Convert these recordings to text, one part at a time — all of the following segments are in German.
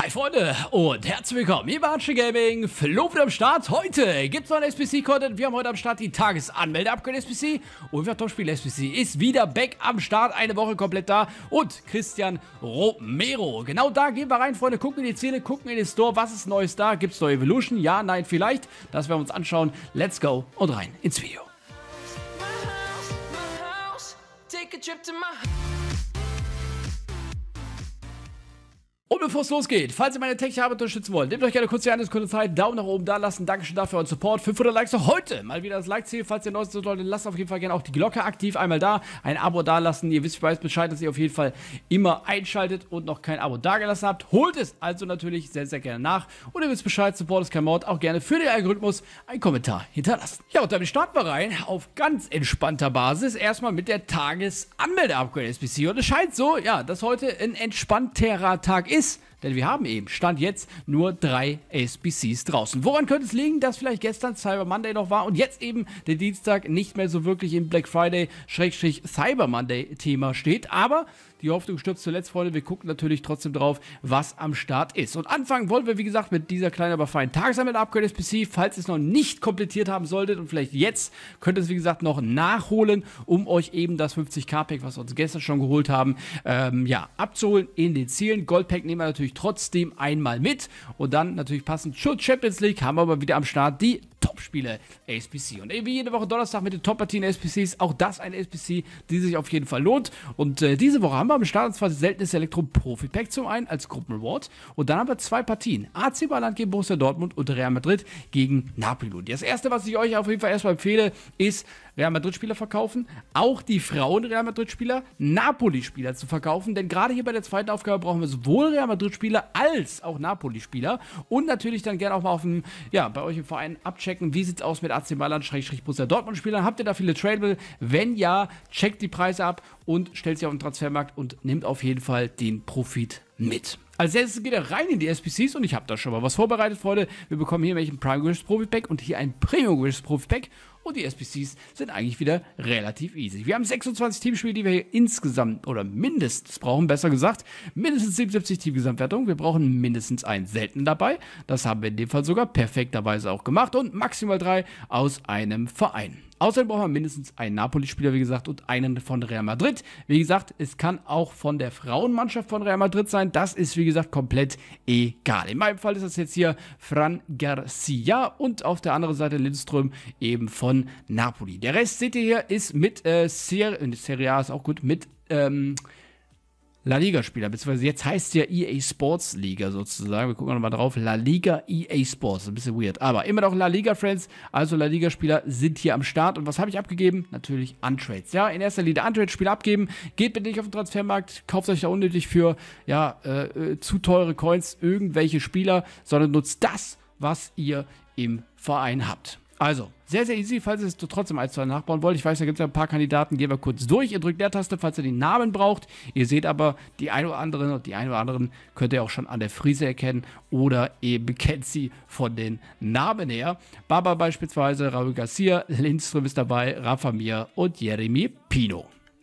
Hi Freunde und herzlich willkommen hier bei Archie Gaming. Flo wieder am Start. Heute gibt es noch einen SBC-Content. Wir haben heute am Start die Tagesanmelde-Upgrade-SBC und wir Topspiel-SBC ist wieder back am Start. Eine Woche komplett da und Christian Romero. Genau da gehen wir rein, Freunde. Gucken in die Ziele, gucken in den Store. Was ist Neues da? Gibt es neue Evolution? Ja, nein, vielleicht. Das werden wir uns anschauen. Let's go und rein ins Video. Und bevor es losgeht, falls ihr meine Tech-Arbeit unterstützen wollt, nehmt euch gerne kurz die eine Sekunde Zeit, Daumen nach oben da lassen, Dankeschön dafür und Support, 500 Likes noch heute, mal wieder das Like-Ziel, falls ihr Neues tun solltet, lasst auf jeden Fall gerne auch die Glocke aktiv, einmal da, ein Abo da lassen, ihr wisst Bescheid, dass ihr auf jeden Fall immer einschaltet und noch kein Abo dagelassen habt, holt es also natürlich sehr, sehr gerne nach und ihr wisst Bescheid, Support ist kein Mord, auch gerne für den Algorithmus einen Kommentar hinterlassen. Ja, und damit starten wir rein, auf ganz entspannter Basis, erstmal mit der Tagesanmelde-Upgrade-SBC und es scheint so, ja, dass heute ein entspannterer Tag ist. Denn wir haben eben, Stand jetzt, nur 3 SBCs draußen. Woran könnte es liegen, dass vielleicht gestern Cyber Monday noch war und jetzt eben der Dienstag nicht mehr so wirklich im Black Friday Cyber Monday Thema steht. Aber die Hoffnung stirbt zuletzt, Freunde. Wir gucken natürlich trotzdem drauf, was am Start ist. Und anfangen wollen wir, wie gesagt, mit dieser kleinen, aber feinen Tagesanmelde-Upgrade-SBC. Falls ihr es noch nicht komplettiert haben solltet und vielleicht jetzt, könnt ihr es, wie gesagt, noch nachholen, um euch eben das 50k-Pack, was wir uns gestern schon geholt haben, ja, abzuholen in den Zielen. Gold-Pack nehmen wir natürlich trotzdem einmal mit. Und dann natürlich passend zur Champions League haben wir aber wieder am Start die Top-Spiele SBC. Und wie jede Woche Donnerstag mit den Top-Partien SBCs, auch das eine SBC, die sich auf jeden Fall lohnt. Und diese Woche haben wir am Start und zwar das seltenes Elektro-Profi-Pack zum einen als Gruppenreward. Und dann haben wir 2 Partien. AC Mailand gegen Borussia Dortmund und Real Madrid gegen Napoli. Und das erste, was ich euch auf jeden Fall erstmal empfehle, ist Real Madrid-Spieler verkaufen. Auch die Frauen Real Madrid-Spieler, Napoli-Spieler zu verkaufen. Denn gerade hier bei der zweiten Aufgabe brauchen wir sowohl Real Madrid-Spieler als auch Napoli-Spieler. Und natürlich dann gerne auch mal auf dem, ja, bei euch im Verein abchecken, wie sieht es aus mit AC Mailand-Borussia Dortmund-Spielern. Habt ihr da viele Tradable? Wenn ja, checkt die Preise ab und stellt sie auf den Transfermarkt und nimmt auf jeden Fall den Profit mit. Als erstes geht er rein in die SBCs und ich habe da schon mal was vorbereitet, Freunde. Wir bekommen hier welchen Prime Wish Profi Pack und hier ein Premium Wish Profi Pack. Und die SBCs sind eigentlich wieder relativ easy. Wir haben 26 Teamspiele, die wir hier insgesamt, oder mindestens brauchen, besser gesagt, mindestens 77 Teamgesamtwertungen. Wir brauchen mindestens einen selten dabei. Das haben wir in dem Fall sogar perfekterweise auch gemacht. Und maximal 3 aus einem Verein. Außerdem brauchen wir mindestens einen Napoli-Spieler, wie gesagt, und einen von Real Madrid. Wie gesagt, es kann auch von der Frauenmannschaft von Real Madrid sein. Das ist, wie gesagt, komplett egal. In meinem Fall ist das jetzt hier Fran Garcia und auf der anderen Seite Lindström eben von Napoli. Der Rest, seht ihr hier, ist mit Serie A ist auch gut, mit La Liga-Spieler, beziehungsweise jetzt heißt es ja EA Sports Liga sozusagen. Wir gucken nochmal drauf. La Liga EA Sports. Ein bisschen weird. Aber immer noch La Liga-Friends, also La Liga-Spieler sind hier am Start. Und was habe ich abgegeben? Natürlich Untrades. Ja, in erster Linie Untrade-Spieler abgeben. Geht bitte nicht auf den Transfermarkt, kauft euch da unnötig für, ja, zu teure Coins irgendwelche Spieler, sondern nutzt das, was ihr im Verein habt. Also, sehr, sehr easy, falls ihr es trotzdem 1-2 nachbauen wollt. Ich weiß, da gibt es ja ein paar Kandidaten, gehen wir kurz durch. Ihr drückt Leertaste, falls ihr den Namen braucht. Ihr seht aber, die ein oder anderen und die ein oder anderen könnt ihr auch schon an der Frise erkennen oder eben kennt sie von den Namen her. Baba beispielsweise, Raúl Garcia, Lindström ist dabei, Rafa Mir und Jeremy Pino.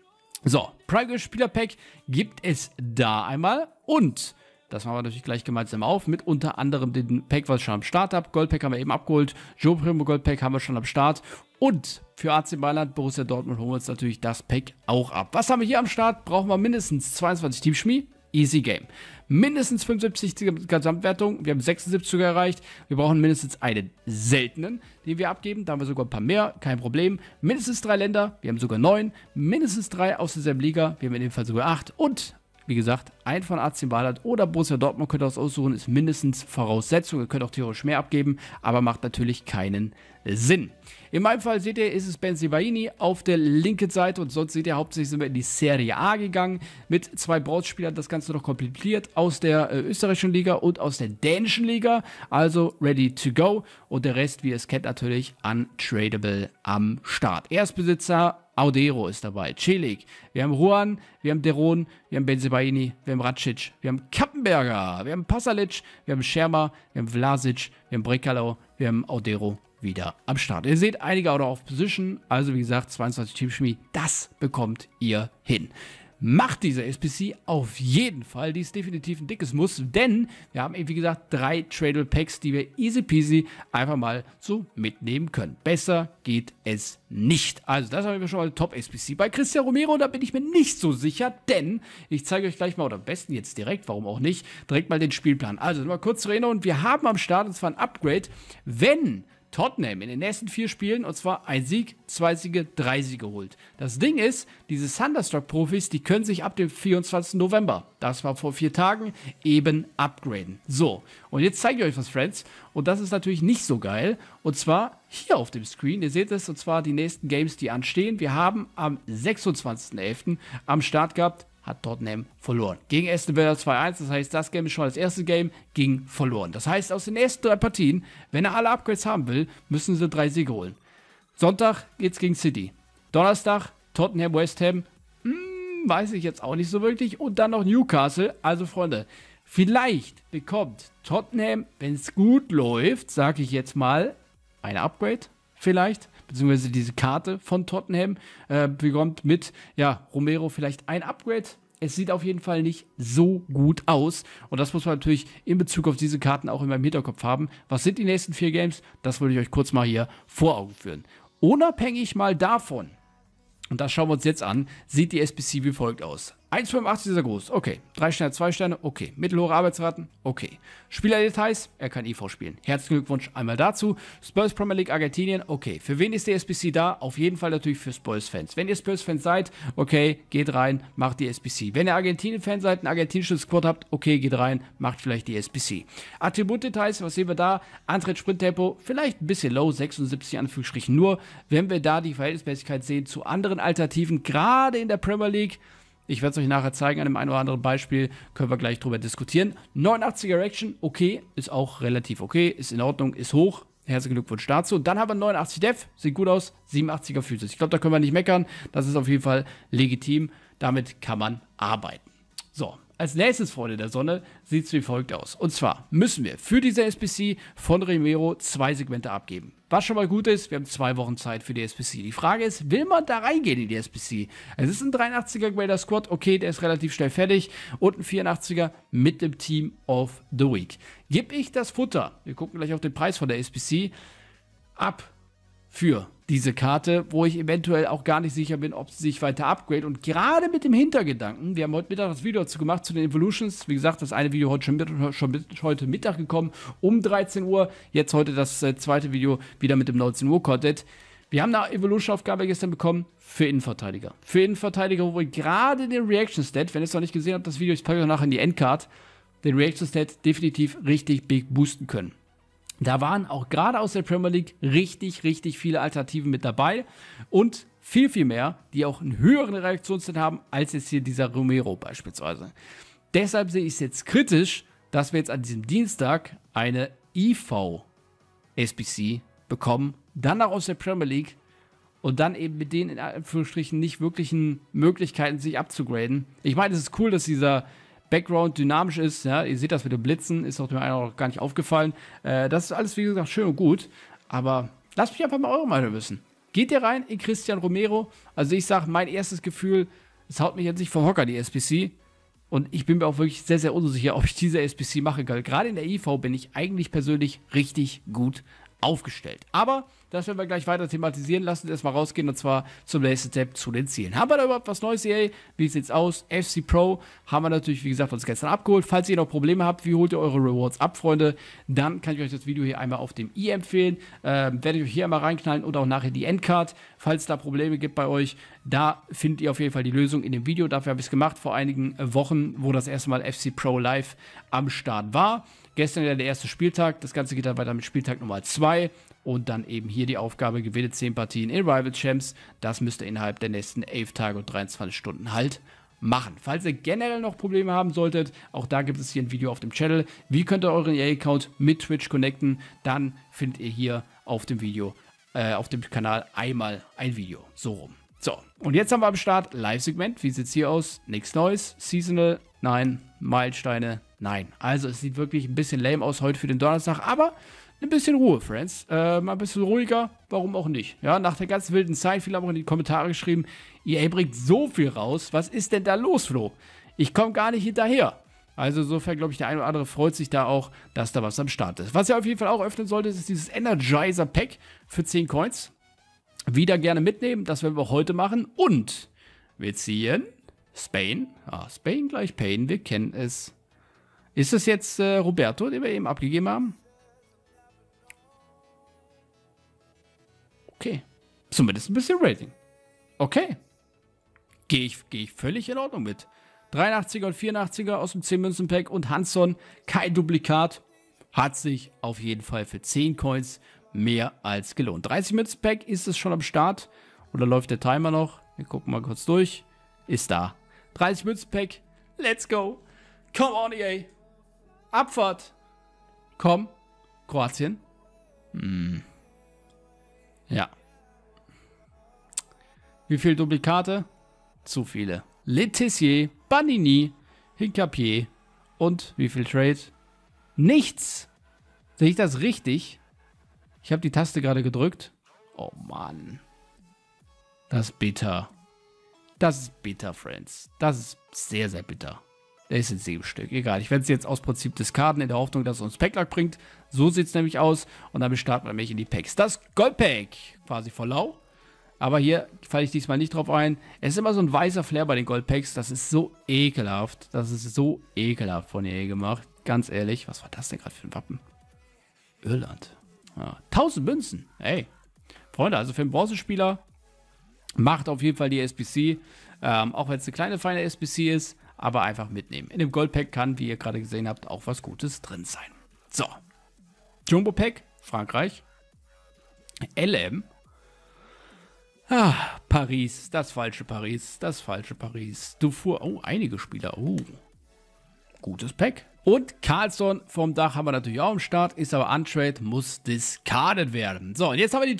So, Prime Spieler Pack gibt es da einmal und das machen wir natürlich gleich gemeinsam auf, mit unter anderem den Pack, was ich schon am Start habe. Goldpack haben wir eben abgeholt, Joe Primo Goldpack haben wir schon am Start. Und für AC Mailand, Borussia Dortmund holen wir uns natürlich das Pack auch ab. Was haben wir hier am Start? Brauchen wir mindestens 22 Teamschmied. Easy Game. Mindestens 75 Gesamtwertung. Wir haben 76 erreicht. Wir brauchen mindestens einen seltenen, den wir abgeben. Da haben wir sogar ein paar mehr. Kein Problem. Mindestens 3 Länder. Wir haben sogar 9. Mindestens 3 aus derselben Liga. Wir haben in dem Fall sogar 8. Und wie gesagt, ein von AC Mailand oder Borussia Dortmund könnt ihr das aussuchen, ist mindestens Voraussetzung. Ihr könnt auch theoretisch mehr abgeben, aber macht natürlich keinen Sinn. In meinem Fall seht ihr, ist es Benzibaini auf der linken Seite und sonst seht ihr, hauptsächlich sind wir in die Serie A gegangen mit 2 Bronzespielern, das Ganze noch komplettiert aus der österreichischen Liga und aus der dänischen Liga, also ready to go und der Rest, wie ihr es kennt, natürlich untradable am Start. Erstbesitzer Audero ist dabei, Celik, wir haben Ruan, wir haben Deron, wir haben Benzibaini, wir haben Racic, wir haben Kappenberger, wir haben Pasalic, wir haben Schermer, wir haben Vlasic, wir haben Brekalo, wir haben Audero wieder am Start. Ihr seht einige out of position, also wie gesagt 22 Teamschmied, das bekommt ihr hin. macht diese SBC auf jeden Fall. Die ist definitiv ein dickes Muss, denn wir haben eben, wie gesagt, 3 Tradable Packs, die wir easy peasy einfach mal so mitnehmen können. Besser geht es nicht. Also das haben wir schon mal Top-SBC. Bei Cristian Romero, da bin ich mir nicht so sicher, denn ich zeige euch gleich mal, oder am besten jetzt direkt, warum auch nicht, direkt mal den Spielplan. Also mal kurz zur Erinnerung, wir haben am Start, und zwar ein Upgrade, wenn Tottenham in den nächsten 4 Spielen, und zwar ein Sieg, 2 Siege, 3 Siege holt. Das Ding ist, diese Thunderstruck-Profis, die können sich ab dem 24. November, das war vor 4 Tagen, eben upgraden. So, und jetzt zeige ich euch was, Friends, und das ist natürlich nicht so geil, und zwar hier auf dem Screen, ihr seht es, und zwar die nächsten Games, die anstehen. Wir haben am 26.11. am Start gehabt, hat Tottenham verloren. Gegen Aston Villa 2-1, das heißt, das Game ist schon das erste Game, ging verloren. Das heißt, aus den ersten 3 Partien, wenn er alle Upgrades haben will, müssen sie 3 Siege holen. Sonntag geht's gegen City. Donnerstag Tottenham, West Ham, weiß ich jetzt auch nicht so wirklich. Und dann noch Newcastle. Also Freunde, vielleicht bekommt Tottenham, wenn es gut läuft, sage ich jetzt mal, ein Upgrade vielleicht, beziehungsweise diese Karte von Tottenham bekommt mit, ja, Romero vielleicht ein Upgrade. Es sieht auf jeden Fall nicht so gut aus. Und das muss man natürlich in Bezug auf diese Karten auch in meinem Hinterkopf haben. Was sind die nächsten 4 Games? Das würde ich euch kurz mal hier vor Augen führen. Unabhängig mal davon, und das schauen wir uns jetzt an, sieht die SBC wie folgt aus. 1,85 ist er groß, okay. 3 Sterne, 2 Sterne, okay. Mittelhohe Arbeitsraten, okay. Spielerdetails, er kann IV spielen. Herzlichen Glückwunsch einmal dazu. Spurs Premier League Argentinien, okay. Für wen ist die SBC da? Auf jeden Fall natürlich für Spurs-Fans. Wenn ihr Spurs-Fans seid, okay, geht rein, macht die SBC. Wenn ihr Argentinien-Fan seid, ein argentinisches Squad habt, okay, geht rein, macht vielleicht die SBC. Attributdetails, was sehen wir da? Antritt, Sprinttempo, vielleicht ein bisschen low, 76 Anführungsstrichen nur. Wenn wir da die Verhältnismäßigkeit sehen zu anderen Alternativen, gerade in der Premier League, ich werde es euch nachher zeigen, an dem einen oder anderen Beispiel, können wir gleich drüber diskutieren. 89er Reaction, okay, ist auch relativ okay, ist in Ordnung, ist hoch. Herzlichen Glückwunsch dazu. Dann haben wir 89 Def, sieht gut aus, 87er Physis. Ich glaube, da können wir nicht meckern, das ist auf jeden Fall legitim, damit kann man arbeiten. So, als nächstes, Freunde der Sonne, sieht es wie folgt aus. Und zwar müssen wir für diese SBC von Romero 2 Segmente abgeben. Was schon mal gut ist, wir haben 2 Wochen Zeit für die SBC. Die Frage ist, will man da reingehen in die SBC? Es ist ein 83er Grader Squad, okay, der ist relativ schnell fertig. Und ein 84er mit dem Team of the Week. Gib ich das Futter, wir gucken gleich auf den Preis von der SBC, ab für diese Karte, wo ich eventuell auch gar nicht sicher bin, ob sie sich weiter upgrade. Und gerade mit dem Hintergedanken, wir haben heute Mittag das Video dazu gemacht, zu den Evolutions. Wie gesagt, das eine Video heute heute Mittag gekommen, um 13 Uhr. Jetzt heute das zweite Video wieder mit dem 19 Uhr Content. Wir haben eine Evolution-Aufgabe gestern bekommen für Innenverteidiger. Für Innenverteidiger, wo wir gerade den Reaction-Stat, wenn ihr es noch nicht gesehen habt, das Video, ich packe euch nachher in die Endcard, den Reaction-Stat definitiv richtig big boosten können. Da waren auch gerade aus der Premier League richtig viele Alternativen mit dabei und viel mehr, die auch einen höheren Reaktionszeit haben, als jetzt hier dieser Romero beispielsweise. Deshalb sehe ich es jetzt kritisch, dass wir jetzt an diesem Dienstag eine IV-SBC bekommen, dann auch aus der Premier League und dann eben mit den in Anführungsstrichen nicht wirklichen Möglichkeiten, sich abzugraden. Ich meine, es ist cool, dass dieser Background dynamisch ist, ja, ihr seht das mit dem Blitzen, ist auch dem einen auch gar nicht aufgefallen. Das ist alles, wie gesagt, schön und gut, aber lasst mich einfach mal eure Meinung wissen. Geht ihr rein in Cristian Romero? Also ich sage, mein erstes Gefühl, es haut mich jetzt nicht vom Hocker, die SBC. Und ich bin mir auch wirklich sehr unsicher, ob ich diese SBC mache kann. Gerade in der IV bin ich eigentlich persönlich richtig gut aufgestellt. Aber das werden wir gleich weiter thematisieren. Lasst uns erstmal rausgehen und zwar zum nächsten Step, zu den Zielen. Haben wir da überhaupt was Neues, EA? Wie sieht's aus? FC Pro haben wir natürlich, wie gesagt, uns gestern abgeholt. Falls ihr noch Probleme habt, wie holt ihr eure Rewards ab, Freunde? Dann kann ich euch das Video hier einmal auf dem i empfehlen. Werde ich euch hier einmal reinknallen und auch nachher die Endcard. Falls es da Probleme gibt bei euch, da findet ihr auf jeden Fall die Lösung in dem Video. Dafür habe ich es gemacht vor einigen Wochen, wo das erste Mal FC Pro Live am Start war. Gestern ja der erste Spieltag, das Ganze geht dann weiter mit Spieltag Nummer 2 und dann eben hier die Aufgabe, gewinne 10 Partien in Rival Champs. Das müsst ihr innerhalb der nächsten 11 Tage und 23 Stunden halt machen. Falls ihr generell noch Probleme haben solltet, auch da gibt es hier ein Video auf dem Channel. Wie könnt ihr euren EA-Account mit Twitch connecten? Dann findet ihr hier auf dem Video, auf dem Kanal einmal ein Video. So rum. So, und jetzt haben wir am Start Live-Segment. Wie sieht es hier aus? Nichts Neues. Seasonal, nein. Meilensteine, Nein. Also es sieht wirklich ein bisschen lame aus heute für den Donnerstag, aber ein bisschen Ruhe, Friends. Mal ein bisschen ruhiger, warum auch nicht? Ja, nach der ganz wilden Zeit, viele haben auch in die Kommentare geschrieben, EA bringt so viel raus, was ist denn da los, Flo? Ich komme gar nicht hinterher. Also insofern glaube ich, der eine oder andere freut sich da auch, dass da was am Start ist. Was ihr auf jeden Fall auch öffnen solltet, ist dieses Energizer Pack für 10 Coins. Wieder gerne mitnehmen, das werden wir auch heute machen. Und wir ziehen Spain. Ah, Spain gleich Pain, wir kennen es. Ist es jetzt Roberto, den wir eben abgegeben haben? Okay. Zumindest ein bisschen Rating. Okay. Gehe ich völlig in Ordnung mit. 83er und 84er aus dem 10-Münzen-Pack und Hansson, kein Duplikat. Hat sich auf jeden Fall für 10 Coins mehr als gelohnt. 30-Münzen-Pack ist es schon am Start. Oder läuft der Timer noch? Wir gucken mal kurz durch. Ist da. 30-Münzen-Pack. Let's go. Come on, EA. Abfahrt. Komm. Kroatien. Ja. Wie viele Duplikate? Zu viele. Letizier, Banini, Hincapié und wie viel Trade? Nichts. Sehe ich das richtig? Ich habe die Taste gerade gedrückt. Oh Mann. Das ist bitter. Das ist bitter, Friends. Das ist sehr, sehr bitter. Der ist in 7 Stück. Egal, ich werde es jetzt aus Prinzip discarden, in der Hoffnung, dass es uns Packlack bringt. So sieht es nämlich aus. Und damit starten wir nämlich in die Packs. Das Goldpack, quasi voll lau. Aber hier falle ich diesmal nicht drauf ein. Es ist immer so ein weißer Flair bei den Goldpacks. Das ist so ekelhaft. Das ist so ekelhaft von EA gemacht. Ganz ehrlich. Was war das denn gerade für ein Wappen? Irland. Ja, 1000 Münzen. Ey. Freunde, also für einen Bronzespieler macht auf jeden Fall die SBC. Auch wenn es eine kleine, feine SBC ist. Aber einfach mitnehmen. In dem Goldpack kann, wie ihr gerade gesehen habt, auch was Gutes drin sein. So. Jumbo Pack. Frankreich. LM. Ah, Paris, das falsche Paris, das falsche Paris. Dufour, oh, einige Spieler, oh. Gutes Pack. Und Carlson vom Dach haben wir natürlich auch am Start, ist aber untrade, muss discarded werden. So, und jetzt haben wir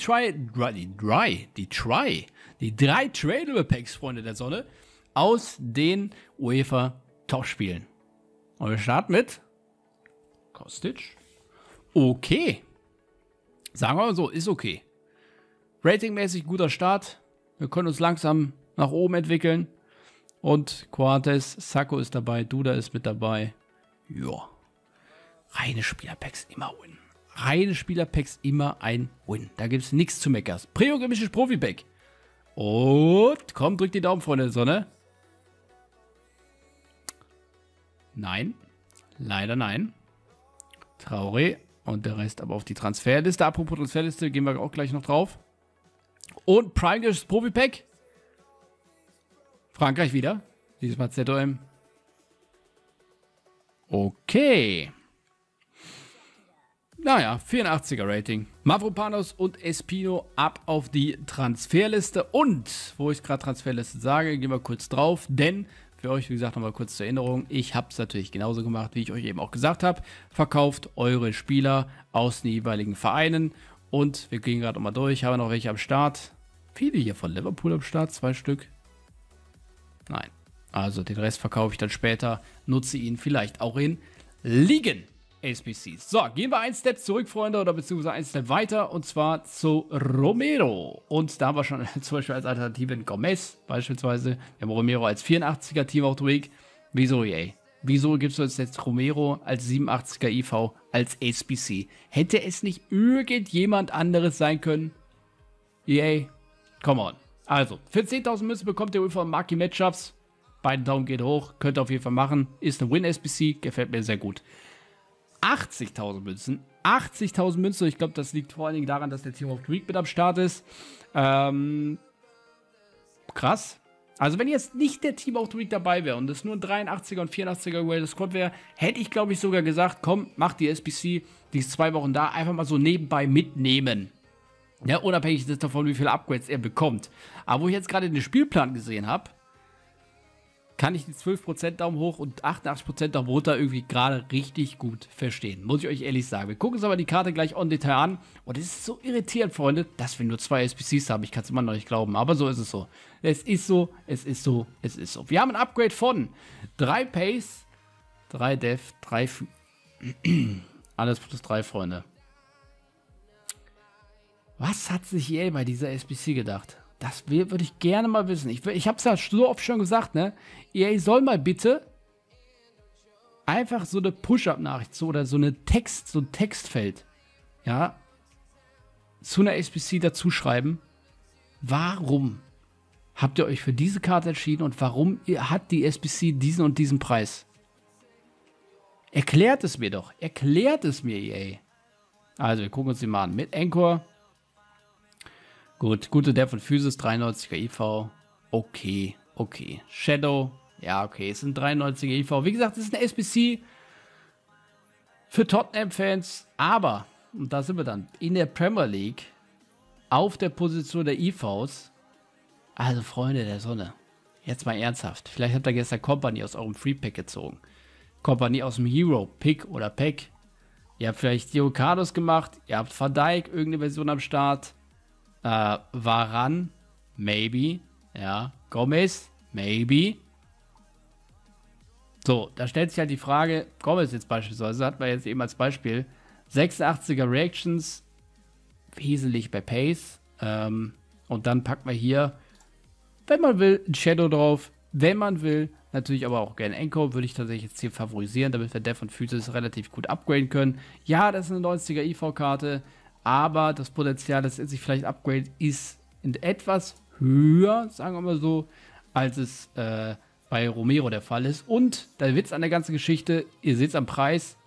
die drei Tradable Packs, Freunde der Sonne, aus den UEFA Top-Spielen. Und wir starten mit Kostic. Okay. Sagen wir mal so, ist okay. Ratingmäßig guter Start. Wir können uns langsam nach oben entwickeln. Und Coates, Sacco ist dabei, Duda ist mit dabei. Ja. Reine Spielerpacks immer Win. Reine Spielerpacks immer ein Win. Da gibt es nichts zu meckern. Prio-gemisches Profi-Pack. Und komm, drückt die Daumen, Freunde der Sonne. Nein. Leider nein. Traoré. Und der Rest aber auf die Transferliste. Apropos Transferliste, gehen wir auch gleich noch drauf. Und Prime Profi Pack. Frankreich wieder. Diesmal ZOM. Okay. Naja, 84er Rating. Mavropanos und Espino ab auf die Transferliste. Und, wo ich gerade Transferliste sage, gehen wir kurz drauf. Denn, für euch, wie gesagt, nochmal kurz zur Erinnerung, ich habe es natürlich genauso gemacht, wie ich euch eben auch gesagt habe. Verkauft eure Spieler aus den jeweiligen Vereinen. Und wir gehen gerade nochmal durch. Haben wir noch welche am Start? Viele hier von Liverpool am Start, 2 Stück. Nein. Also den Rest verkaufe ich dann später. Nutze ihn vielleicht auch in Ligen SBCs. So, gehen wir einen Step zurück, Freunde, oder beziehungsweise einen Step weiter. Und zwar zu Romero. Und da haben wir schon zum Beispiel als Alternative in Gomez beispielsweise. Wir haben Romero als 84er Team of the Week. Wieso, EA? Wieso gibst du uns jetzt Romero als 87er IV als SBC? Hätte es nicht irgendjemand anderes sein können? EA, come on. Also, für 10.000 Münzen bekommt ihr UEFA Marquee Matchups. Beide Daumen geht hoch, könnt ihr auf jeden Fall machen. Ist eine Win-SBC, gefällt mir sehr gut. 80.000 Münzen. 80.000 Münzen, ich glaube, das liegt vor allen Dingen daran, dass der Team of the Week mit am Start ist. Krass. Also wenn jetzt nicht der Team of the Week dabei wäre und es nur ein 83er und 84er World Squad wäre, hätte ich, glaube ich, sogar gesagt, komm, mach die SBC, die ist 2 Wochen da, einfach mal so nebenbei mitnehmen. Ja, unabhängig davon, wie viele Upgrades er bekommt. Aber wo ich jetzt gerade den Spielplan gesehen habe, kann ich die 12% Daumen hoch und 88% Daumen runter irgendwie gerade richtig gut verstehen. Muss ich euch ehrlich sagen. Wir gucken uns aber die Karte gleich on Detail an. Und es ist so irritierend, Freunde, dass wir nur 2 SBCs haben. Ich kann es immer noch nicht glauben, aber so ist es so. Es ist so, es ist so, es ist so. Wir haben ein Upgrade von 3 Pace, 3 Dev, 3... Alles plus 3, Freunde. Was hat sich EA bei dieser SBC gedacht? Das würde ich gerne mal wissen. Ich habe es ja so oft schon gesagt, ne? EA soll mal bitte einfach so eine Push-Up-Nachricht oder so ein Textfeld, ja, zu einer SBC dazu schreiben. Warum habt ihr euch für diese Karte entschieden und warum hat die SBC diesen und diesen Preis? Erklärt es mir doch. Erklärt es mir, EA. Also, wir gucken uns die mal an. Mit Anchor. Gut, gute Dev und Physis, 93er IV. Okay, okay. Shadow. Ja, okay, es sind 93er IV. Wie gesagt, es ist eine SBC für Tottenham-Fans. Aber, und da sind wir dann, in der Premier League auf der Position der IVs. Also, Freunde der Sonne. Jetzt mal ernsthaft. Vielleicht habt ihr gestern Company aus eurem Free-Pack gezogen. Company aus dem Hero, Pick oder Pack. Ihr habt vielleicht Diokados gemacht. Ihr habt Van Dijk, irgendeine Version am Start. Varane, maybe. Ja, Gomez, maybe. So, da stellt sich halt die Frage, Gomez jetzt beispielsweise, hat man jetzt eben als Beispiel 86er Reactions, wesentlich bei Pace. Und dann packt man hier, wenn man will, ein Shadow drauf. Wenn man will, natürlich aber auch gerne Anchor, würde ich tatsächlich jetzt hier favorisieren, damit wir Dev und Physis relativ gut upgraden können. Ja, das ist eine 90er IV-Karte, aber das Potenzial, dass es sich vielleicht upgradet, ist etwas höher, sagen wir mal so, als es bei Romero der Fall ist. Und der Witz an der ganzen Geschichte, ihr seht es am Preis,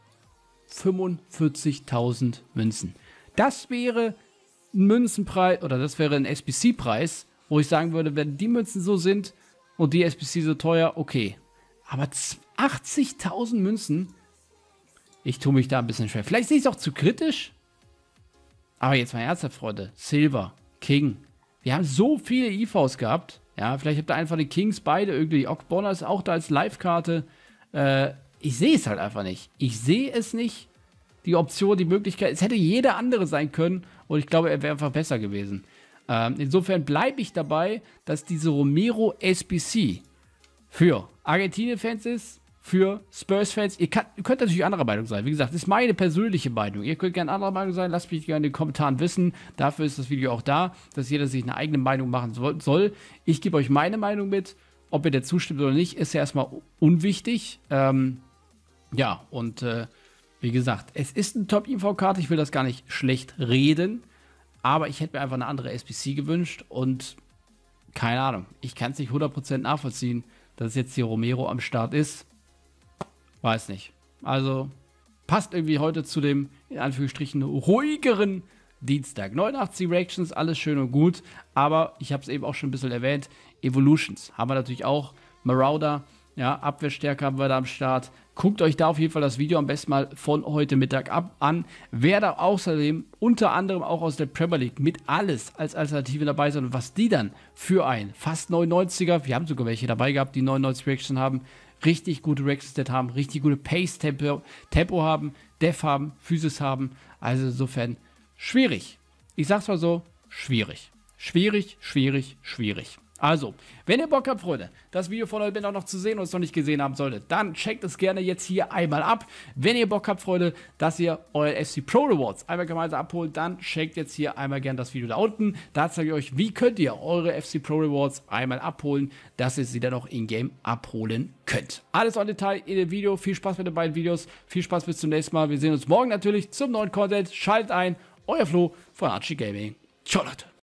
45.000 Münzen. Das wäre ein Münzenpreis, oder das wäre ein SBC-Preis, wo ich sagen würde, wenn die Münzen so sind und die SBC so teuer, okay. Aber 80.000 Münzen, ich tue mich da ein bisschen schwer. Vielleicht sehe ich es auch zu kritisch. Aber jetzt mal ernsthaft, Freunde. Silver, King. Wir haben so viele IVs gehabt. Ja, vielleicht habt ihr einfach die Kings beide irgendwie. Ogbonna ist auch da als Live-Karte. Ich sehe es halt einfach nicht. Ich sehe es nicht. Die Option, die Möglichkeit. Es hätte jeder andere sein können. Und ich glaube, er wäre einfach besser gewesen. Insofern bleibe ich dabei, dass diese Romero SBC für Argentinien-Fans ist, für Spurs-Fans. Ihr könnt natürlich anderer Meinung sein. Wie gesagt, das ist meine persönliche Meinung. Ihr könnt gerne anderer Meinung sein. Lasst mich gerne in den Kommentaren wissen. Dafür ist das Video auch da, dass jeder sich eine eigene Meinung machen soll. Ich gebe euch meine Meinung mit. Ob ihr der zustimmt oder nicht, ist ja erstmal unwichtig. Ja, und wie gesagt, es ist eine Top-IV-Karte. Ich will das gar nicht schlecht reden. Aber ich hätte mir einfach eine andere SBC gewünscht. Und keine Ahnung, ich kann es nicht 100% nachvollziehen, dass jetzt hier Romero am Start ist. Weiß nicht. Also passt irgendwie heute zu dem, in Anführungsstrichen, ruhigeren Dienstag. 89 Reactions, alles schön und gut. Aber ich habe es eben auch schon ein bisschen erwähnt. Evolutions haben wir natürlich auch. Marauder, ja, Abwehrstärke haben wir da am Start. Guckt euch da auf jeden Fall das Video am besten mal von heute Mittag an. Wer da außerdem unter anderem auch aus der Premier League mit alles als Alternative dabei sind und was die dann für ein fast 99er, wir haben sogar welche dabei gehabt, die 99 Reaction haben, richtig gute Reaction-Stat haben, richtig gute Pace-Tempo haben, Def haben, Physis haben. Also insofern schwierig. Ich sag's mal so, schwierig. Schwierig, schwierig, schwierig. Also, wenn ihr Bock habt, Freunde, das Video von heute auch noch zu sehen und es noch nicht gesehen haben solltet, dann checkt es gerne jetzt hier einmal ab. Wenn ihr Bock habt, Freunde, dass ihr eure FC Pro Rewards einmal gemeinsam abholt, dann checkt jetzt hier einmal gerne das Video da unten. Da zeige ich euch, wie könnt ihr eure FC Pro Rewards einmal abholen, dass ihr sie dann auch in-game abholen könnt. Alles im Detail in dem Video. Viel Spaß mit den beiden Videos. Viel Spaß bis zum nächsten Mal. Wir sehen uns morgen natürlich zum neuen Content. Schaltet ein. Euer Flo von Archie Gaming. Ciao, Leute.